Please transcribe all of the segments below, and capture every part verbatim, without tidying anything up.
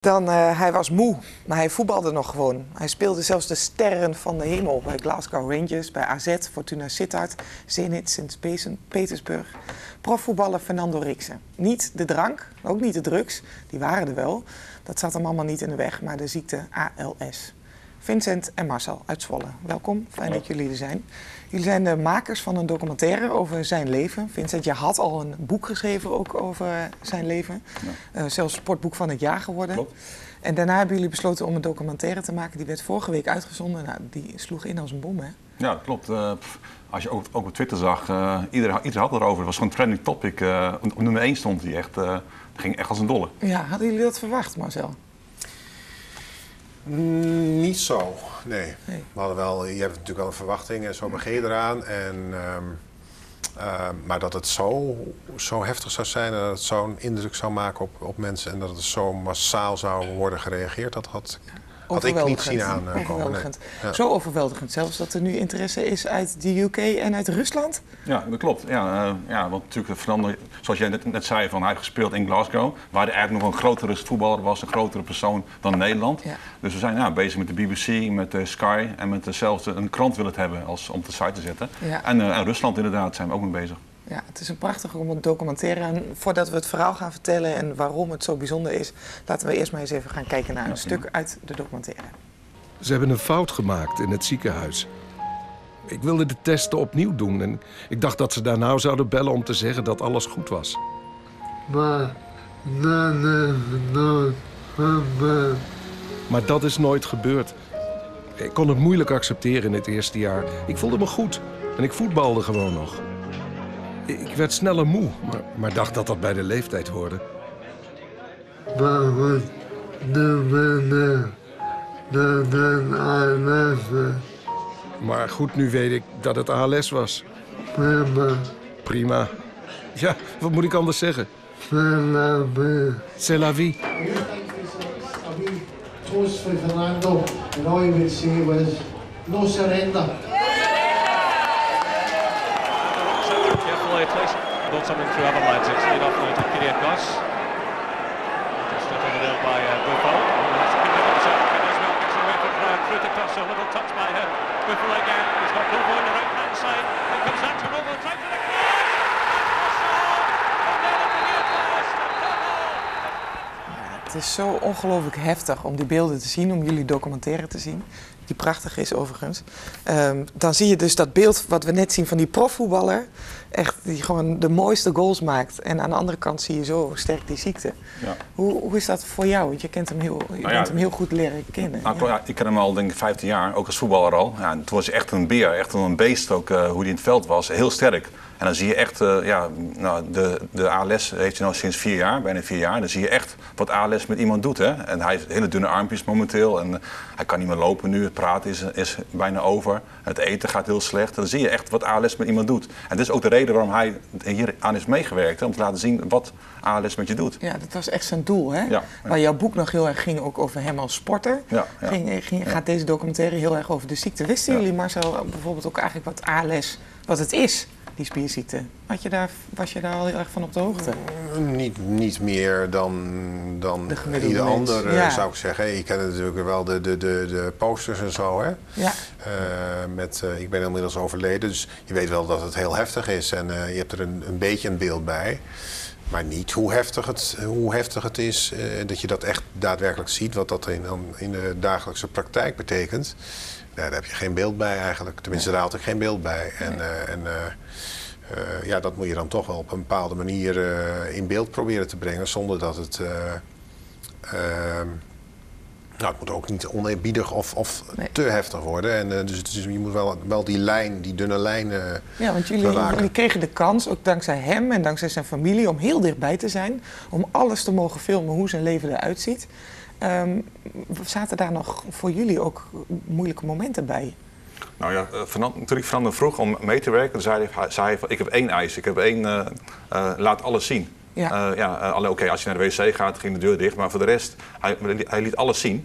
dan uh, hij was moe, maar hij voetbalde nog gewoon. Hij speelde zelfs de sterren van de hemel bij Glasgow Rangers, bij A Z, Fortuna Sittard, Zenit, Sint-Petersburg. Profvoetballer Fernando Rixen. Niet de drank, ook niet de drugs, die waren er wel. Dat zat hem allemaal niet in de weg, maar de ziekte A L S. Vincent en Marcel uit Zwolle, welkom. Fijn dat jullie er zijn. Jullie zijn de makers van een documentaire over zijn leven. Vincent, je had al een boek geschreven ook over zijn leven. Ja. Uh, zelfs sportboek van het jaar geworden. Klopt. En daarna hebben jullie besloten om een documentaire te maken. Die werd vorige week uitgezonden. Nou, die sloeg in als een bom, hè? Ja, klopt. Uh, pff, als je ook, ook op Twitter zag, uh, iedereen, iedereen had het erover. Het was gewoon een trending topic. Uh, op nummer één stond die echt, uh, ging echt als een dolle. Ja, hadden jullie dat verwacht, Marcel? Mm, niet zo, nee. nee. We hadden wel, je hebt natuurlijk wel een verwachting en zo begin je eraan. En, um, uh, maar dat het zo, zo heftig zou zijn en dat het zo'n indruk zou maken op, op mensen en dat het zo massaal zou worden gereageerd, dat had, had ik niet zien aankomen. Nee. Ja. Zo overweldigend zelfs dat er nu interesse is uit de U K en uit Rusland? Ja, dat klopt. Ja, uh, ja, want natuurlijk Fernando, zoals jij net, net zei, van, hij heeft gespeeld in Glasgow, waar hij eigenlijk nog een grotere voetballer was, een grotere persoon dan Nederland. Ja. Dus we zijn ja, bezig met de B B C, met de Sky en met dezelfde een krant willen het hebben als om op de site te zetten. Ja. En, uh, en Rusland inderdaad zijn we ook mee bezig. Ja, het is een prachtige documentaire. En voordat we het verhaal gaan vertellen en waarom het zo bijzonder is, laten we eerst maar eens even gaan kijken naar een ja, stuk ja. uit de documentaire. Ze hebben een fout gemaakt in het ziekenhuis. Ik wilde de testen opnieuw doen en ik dacht dat ze daar nou zouden bellen om te zeggen dat alles goed was. Maar, nee, nee, nee, nee. Maar dat is nooit gebeurd. Ik kon het moeilijk accepteren in het eerste jaar. Ik voelde me goed en ik voetbalde gewoon nog. Ik werd sneller moe, maar, maar dacht dat dat bij de leeftijd hoorde. Maar, maar goed, nu weet ik dat het A L S was. Prima. Prima. Ja, wat moet ik anders zeggen? C'est la vie. Toast for Fernando, and all he would say was, no surrender. Brought something through other lines. It's laid off now to Kyriakos. Just taken out by uh, Buffon. That's a good look at the second as well. Gets away from Brown. Through to Tosso. A little touch by him. Buffon again. He's got Buffon on the right hand side. It comes out to Robo. Trying for the cross. Het is zo ongelooflijk heftig om die beelden te zien, om jullie documentaire te zien. Die prachtig is overigens. Um, dan zie je dus dat beeld wat we net zien van die profvoetballer. Echt, die gewoon de mooiste goals maakt. En aan de andere kant zie je zo sterk die ziekte. Ja. Hoe, hoe is dat voor jou? Want je kent hem heel, je nou ja, bent hem heel goed leren kennen. Nou, ja. Ja, ik ken hem al denk ik vijftien jaar, ook als voetballer al. Ja, toen was hij echt een beer, echt een beest ook, uh, hoe hij in het veld was. Heel sterk. En dan zie je echt, uh, ja, nou, de, de A L S heeft hij nou sinds vier jaar, bijna vier jaar. Dan zie je echt wat A L S met iemand doet. Hè? En hij heeft hele dunne armpjes momenteel. En uh, hij kan niet meer lopen nu. Het praten is, is bijna over. Het eten gaat heel slecht. En dan zie je echt wat A L S met iemand doet. En dat is ook de reden waarom hij hier aan is meegewerkt. Hè? Om te laten zien wat A L S met je doet. Ja, dat was echt zijn doel, hè? Ja, ja. Maar jouw boek nog heel erg ging ook over hem als sporter. Ja, ja. Ging, ging, gaat deze documentaire heel erg over de ziekte. Wisten ja. jullie, Marcel, bijvoorbeeld ook eigenlijk wat A L S, wat het is? Die spierziekte. Had je daar, was je daar al heel erg van op de hoogte? Niet, niet meer dan, dan ieder ander, ja. zou ik zeggen. Je kent natuurlijk wel de, de, de, de posters en zo. Hè? Ja. Uh, met, uh, ik ben inmiddels overleden, dus je weet wel dat het heel heftig is. En uh, je hebt er een, een beetje een beeld bij. Maar niet hoe heftig het, hoe heftig het is, uh, dat je dat echt daadwerkelijk ziet. Wat dat in, in de dagelijkse praktijk betekent. Nou, daar heb je geen beeld bij eigenlijk. Tenminste, daar had ik geen beeld bij. En, uh, en uh, uh, ja, dat moet je dan toch wel op een bepaalde manier uh, in beeld proberen te brengen. Zonder dat het... Uh, uh, nou, het moet ook niet oneerbiedig of, of nee. te heftig worden. En, uh, dus, dus je moet wel, wel die lijn, die dunne lijn uh, Ja, want jullie, jullie kregen de kans, ook dankzij hem en dankzij zijn familie, om heel dichtbij te zijn. Om alles te mogen filmen hoe zijn leven eruit ziet. Um, zaten daar nog voor jullie ook moeilijke momenten bij? Nou ja, toen ik Fernando vroeg om mee te werken, zei hij, zei hij van, ik heb één eis, ik heb één, uh, uh, laat alles zien. Ja. Uh, ja, uh, Oké, okay, als je naar de wc gaat, ging de deur dicht, maar voor de rest, hij, hij liet alles zien.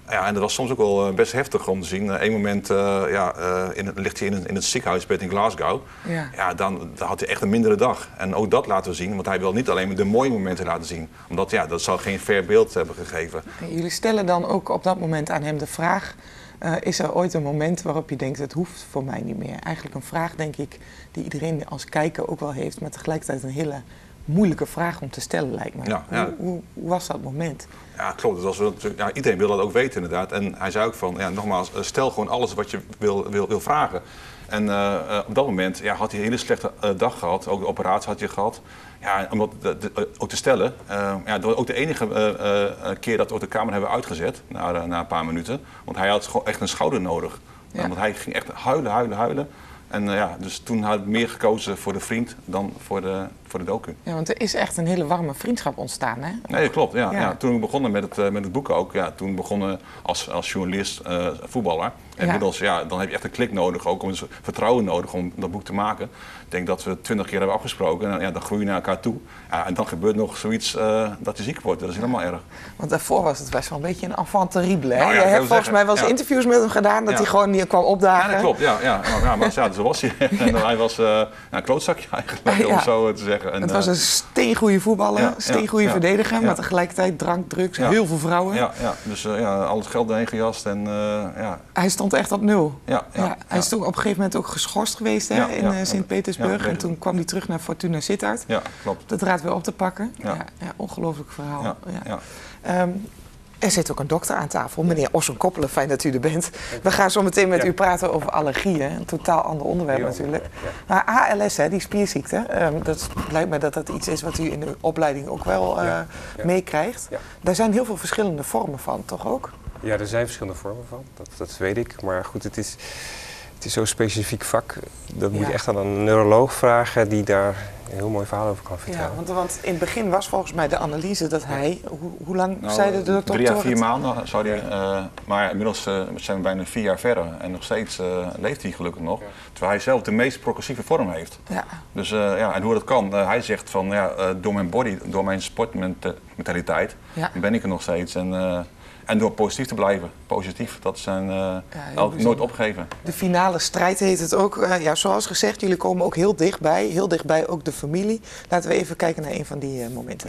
Ja, en dat was soms ook wel best heftig om te zien. Eén uh, moment uh, ja, uh, in het, ligt hij in, in het ziekenhuisbed in Glasgow. Ja. Ja, dan, dan had hij echt een mindere dag. En ook dat laten we zien, want hij wil niet alleen de mooie momenten laten zien. Omdat ja, dat zou geen fair beeld hebben gegeven. En jullie stellen dan ook op dat moment aan hem de vraag... Uh, is er ooit een moment waarop je denkt, het hoeft voor mij niet meer? Eigenlijk een vraag, denk ik, die iedereen als kijker ook wel heeft... maar tegelijkertijd een hele moeilijke vraag om te stellen, lijkt me. Ja, ja. Hoe, hoe, hoe was dat moment? Ja, klopt. Dat was wel, ja, iedereen wil dat ook weten inderdaad. En hij zei ook van, ja, nogmaals, stel gewoon alles wat je wil, wil, wil vragen. En uh, uh, op dat moment ja, had hij een hele slechte uh, dag gehad. Ook de operatie had hij gehad. Ja, om dat de, de, ook te stellen. Uh, ja, dat was ook de enige uh, uh, keer dat we de camera hebben uitgezet, na, uh, na een paar minuten. Want hij had gewoon echt een schouder nodig. Ja. Uh, want hij ging echt huilen, huilen, huilen. En uh, ja, dus toen had ik meer gekozen voor de vriend dan voor de, voor de docu. Ja, want er is echt een hele warme vriendschap ontstaan, hè? Nee, klopt. Ja, ja. Ja, toen we begonnen met het, uh, met het boek ook, ja, toen begonnen als, als journalist, uh, voetballer. En inmiddels, ja. ja, dan heb je echt een klik nodig, ook om vertrouwen nodig om dat boek te maken. Ik denk dat we twintig keer hebben afgesproken en ja, dan groei je naar elkaar toe. Ja, en dan gebeurt nog zoiets uh, dat je ziek wordt. Dat is helemaal erg. Want daarvoor was het best wel een beetje een enfant terrible, hè? Nou, ja, je hebt volgens zeggen, mij wel eens ja. interviews met hem gedaan, dat ja. hij gewoon niet kwam opdagen. Ja, dat klopt. Ja, ja. ja maar ja, zo was hij. En hij was uh, nou, een klootzakje eigenlijk, ja. om zo te zeggen. En, het was een steengoeie voetballer, ja, steengoeie ja, verdediger, ja. maar tegelijkertijd drank, drugs, ja. heel veel vrouwen. Ja, ja. Dus uh, ja, al het geld erheen gejast en uh, ja. Hij stond echt op nul. Ja, ja, ja. Ja. Hij is toen op een gegeven moment ook geschorst geweest hè, ja, in uh, Sint-Petersburg. Ja, en toen kwam hij terug naar Fortuna Sittard. Ja, klopt. De draad weer op te pakken. Ja. Ja, ja, ongelooflijk verhaal. Ja, ja. Ja. Um, er zit ook een dokter aan tafel, meneer Orson Koppelen, fijn dat u er bent. We gaan zo meteen met ja. u praten over allergieën, een totaal ander onderwerp ja. natuurlijk. Maar A L S, hè, die spierziekte, um, dat lijkt me dat dat iets is wat u in de opleiding ook wel uh, ja. Ja. meekrijgt. Ja. Daar zijn heel veel verschillende vormen van, toch ook? Ja, er zijn verschillende vormen van, dat, dat weet ik. Maar goed, het is, het is zo'n specifiek vak, dat moet ja. je echt aan een neuroloog vragen die daar een heel mooi verhaal over kan vertellen. Ja, want, want in het begin was volgens mij de analyse dat hij, hoe, hoe lang nou, zei de dokter? Drie à vier maanden zou hij, uh, maar inmiddels uh, zijn we bijna vier jaar verder en nog steeds uh, leeft hij gelukkig nog. Ja. Terwijl hij zelf de meest progressieve vorm heeft. Ja. Dus uh, ja, en hoe dat kan, uh, hij zegt van ja, uh, door mijn body, door mijn sportmentaliteit ja. ben ik er nog steeds. En, uh, En door positief te blijven. Positief, dat zijn uh, ja, elk, nooit opgeven. De finale strijd heet het ook. Uh, ja, zoals gezegd, jullie komen ook heel dichtbij. Heel dichtbij ook de familie. Laten we even kijken naar een van die uh, momenten.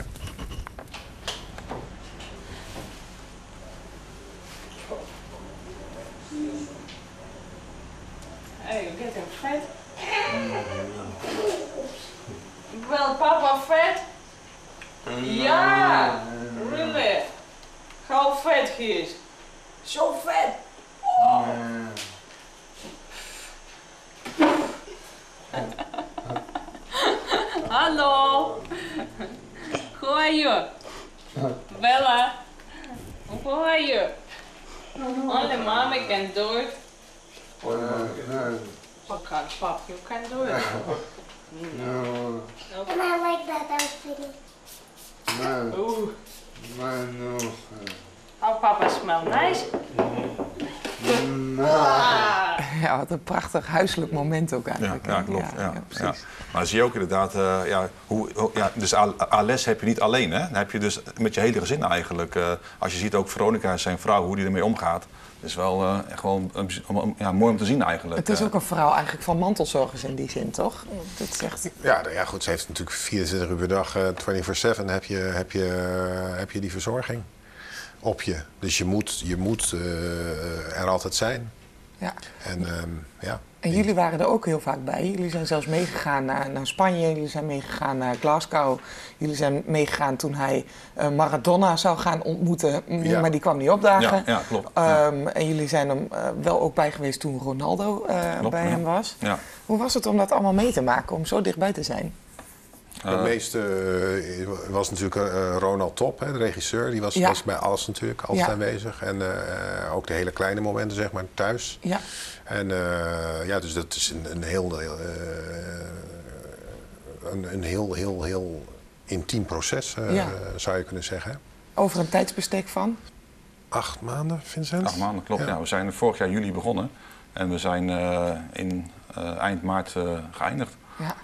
Hey, you getting fat? Well, papa fat? Yeah, really? How fat he is. So fat. Oh. Hallo. How are you? Bella. How are you? Only mommy can do it. Okay, pap, you can do it. No. No. And I like that outfit. No. Ooh. No, no. Oh, papa smell nice. No. Ah. Ja, wat een prachtig huiselijk moment ook eigenlijk. Ja, ja klopt. Ja, ja, ja, ja. Maar zie je ook inderdaad, uh, ja, hoe, hoe, ja, dus A L S heb je niet alleen, hè? Dan heb je dus met je hele gezin eigenlijk. Uh, als je ziet ook Veronica, zijn vrouw, hoe die ermee omgaat. Het is wel uh, echt wel um, ja, mooi om te zien eigenlijk. Het is ook een vrouw eigenlijk van mantelzorgers in die zin, toch? Dat zegt... ja, nou ja, goed, ze heeft natuurlijk vierentwintig uur per dag, uh, vierentwintig zeven heb je, heb, je, uh, heb je die verzorging op je. Dus je moet, je moet uh, er altijd zijn. Ja. En, um, ja. En jullie waren er ook heel vaak bij. Jullie zijn zelfs meegegaan naar, naar Spanje, jullie zijn meegegaan naar Glasgow. Jullie zijn meegegaan toen hij uh, Maradona zou gaan ontmoeten, ja. maar die kwam niet opdagen. Ja, ja, klopt. Um, ja. En jullie zijn er uh, wel ook bij geweest toen Ronaldo uh, klopt, bij ja. hem was. Ja. Hoe was het om dat allemaal mee te maken, om zo dichtbij te zijn? Het meeste uh, was natuurlijk uh, Ronald Top, hè, de regisseur. Die was, ja. was bij alles natuurlijk altijd ja. aanwezig. En uh, ook de hele kleine momenten, zeg maar, thuis. Ja. En uh, ja, dus dat is een, een heel, uh, een, een heel, heel, heel intiem proces, uh, ja. zou je kunnen zeggen. Over een tijdsbestek van? Acht maanden, Vincent? Acht maanden, klopt. Ja. Ja, we zijn vorig jaar juli begonnen. En we zijn uh, in uh, eind maart uh, geëindigd. Ja.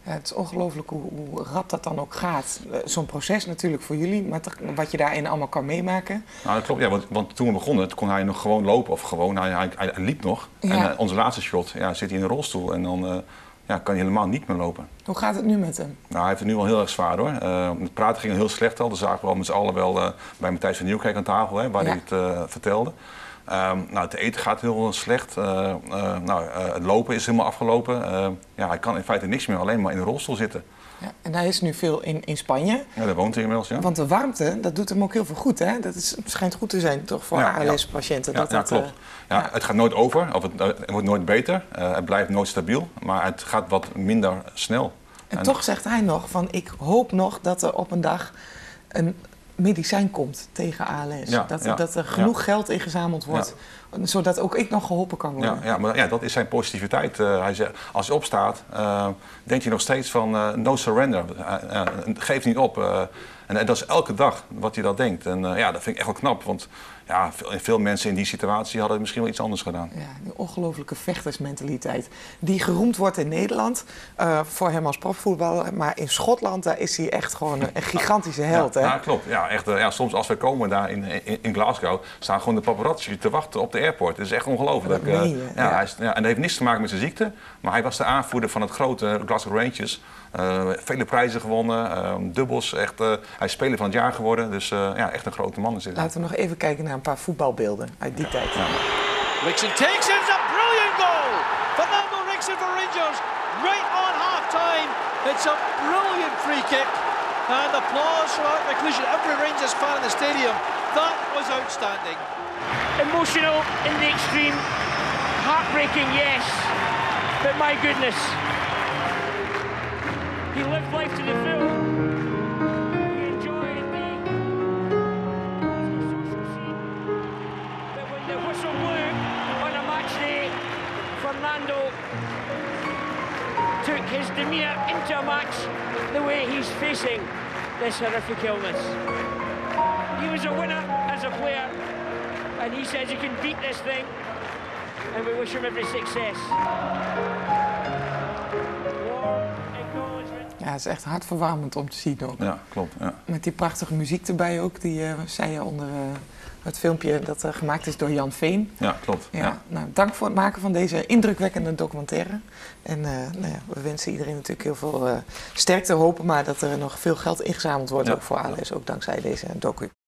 Ja, het is ongelooflijk hoe, hoe rap dat dan ook gaat. Zo'n proces natuurlijk voor jullie, maar wat je daarin allemaal kan meemaken. Nou, dat klopt, ja, want, want toen we begonnen kon hij nog gewoon lopen. Of gewoon, hij, hij, hij liep nog. Ja. En uh, onze laatste shot ja, zit hij in een rolstoel en dan uh, ja, kan hij helemaal niet meer lopen. Hoe gaat het nu met hem? Nou, hij heeft het nu wel heel erg zwaar hoor. Uh, het praten ging heel slecht al. Dat zagen we al met z'n allen wel uh, bij Matthijs van Nieuwkerk aan tafel, hè, waar ja. hij het uh, vertelde. Um, nou, het eten gaat heel slecht. Uh, uh, nou, uh, het lopen is helemaal afgelopen. Uh, ja, hij kan in feite niks meer, alleen maar in een rolstoel zitten. Ja, en hij is nu veel in, in Spanje. Ja, daar woont hij inmiddels, ja. Want de warmte, dat doet hem ook heel veel goed, hè? Dat is, schijnt goed te zijn, toch, voor ja, A L S-patiënten. Ja, dat ja, dat, klopt. Uh, ja, ja. Het gaat nooit over, of het, het wordt nooit beter. Uh, het blijft nooit stabiel, maar het gaat wat minder snel. En, en toch zegt hij nog van, ik hoop nog dat er op een dag een medicijn komt tegen A L S. Ja, dat, ja, dat er genoeg ja. geld ingezameld wordt, ja. zodat ook ik nog geholpen kan worden. Ja, ja, maar ja, dat is zijn positiviteit. Uh, hij zegt, als hij opstaat, uh, denkt hij nog steeds van uh, no surrender. Uh, uh, geef niet op. Uh, en, en dat is elke dag wat hij dat denkt. En uh, ja, dat vind ik echt wel knap, want ja, veel, veel mensen in die situatie hadden misschien wel iets anders gedaan. Ja, die ongelofelijke vechtersmentaliteit die geroemd wordt in Nederland uh, voor hem als profvoetballer. Maar in Schotland, daar is hij echt gewoon een gigantische held. Ja, hè? ja klopt. Ja, echt, uh, ja, soms als we komen daar in, in, in Glasgow, staan gewoon de paparazzi te wachten op de airport. Het is echt ongelooflijk. Uh, ja, ja, hij is, ja, en dat heeft niets te maken met zijn ziekte, maar hij was de aanvoerder van het grote Glasgow Rangers. Uh, vele prijzen gewonnen, uh, dubbels, echt, uh, hij is speler van het jaar geworden, dus uh, ja, echt een grote man is dit. Laten we nog even kijken naar een paar voetbalbeelden uit die tijd. Ja. Rixon takes it, it's a brilliant goal! Fernando Rixon for Rangers, right on half-time. It's a brilliant free kick and applause from Art McLeish, every Rangers fan in the stadium. That was outstanding. Emotional in the extreme, heartbreaking, yes, but my goodness. He lived life to the full. He enjoyed the social scene. But when the whistle blew on a match day, Fernando took his demeanour into a match the way he's facing this horrific illness. He was a winner as a player, and he says he can beat this thing, and we wish him every success. Ja, het is echt hartverwarmend om te zien ook. Ja, klopt. Ja. Met die prachtige muziek erbij ook, die uh, zei je onder uh, het filmpje dat uh, gemaakt is door Jan Veen. Ja, klopt. Ja, ja. Nou, dank voor het maken van deze indrukwekkende documentaire. En uh, nou ja, we wensen iedereen natuurlijk heel veel uh, sterkte, hopen maar dat er nog veel geld ingezameld wordt, ja. ook voor A L S, ook dankzij deze docu.